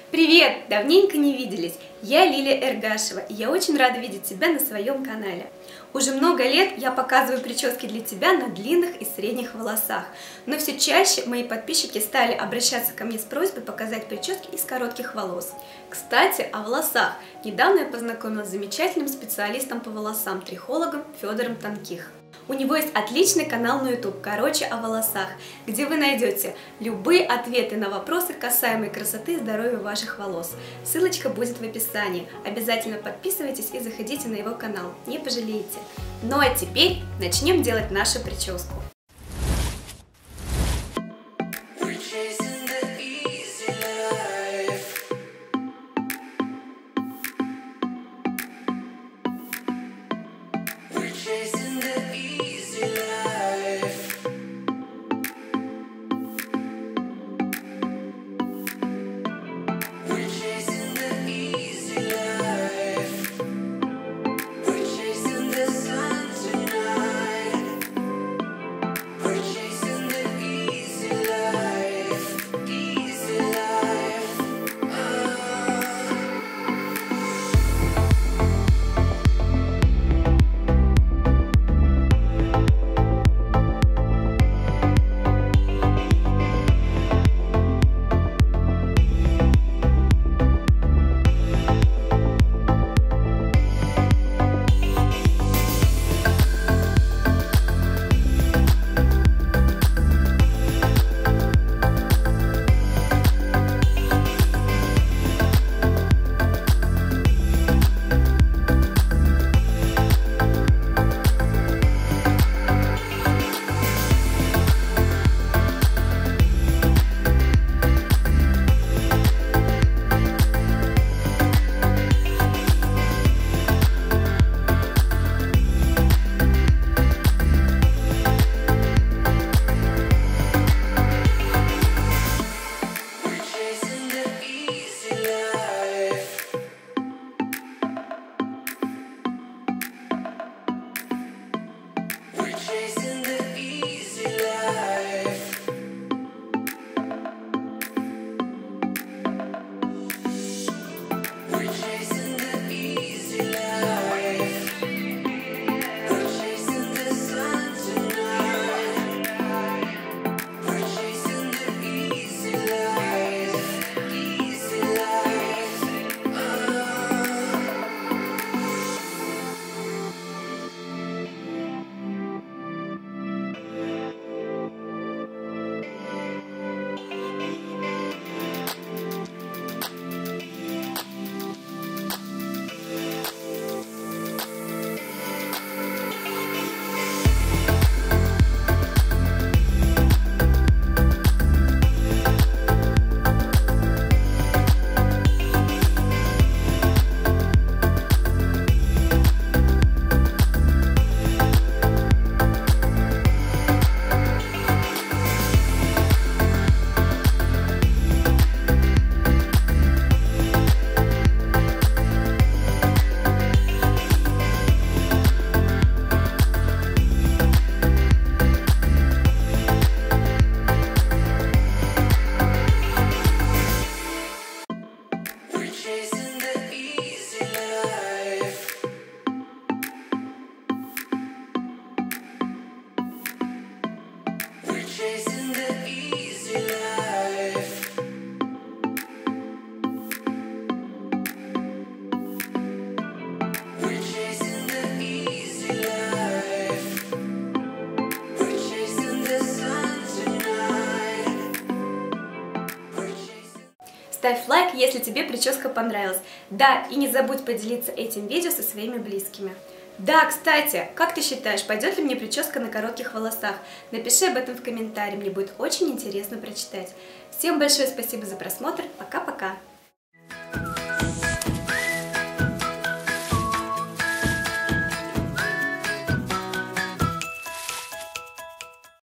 Привет! Давненько не виделись. Я Лилия Эргашева, и я очень рада видеть тебя на своем канале. Уже много лет я показываю прически для тебя на длинных и средних волосах, но все чаще мои подписчики стали обращаться ко мне с просьбой показать прически из коротких волос. Кстати, о волосах. Недавно я познакомилась с замечательным специалистом по волосам, трихологом Федором Тонких. У него есть отличный канал на YouTube «Короче о волосах», где вы найдете любые ответы на вопросы, касаемые красоты и здоровья ваших волос. Ссылочка будет в описании. Обязательно подписывайтесь и заходите на его канал, не пожалеете. Ну а теперь начнем делать нашу прическу. Ставь лайк, если тебе прическа понравилась. Да, и не забудь поделиться этим видео со своими близкими. Да, кстати, как ты считаешь, пойдет ли мне прическа на коротких волосах? Напиши об этом в комментарии, мне будет очень интересно прочитать. Всем большое спасибо за просмотр, пока-пока!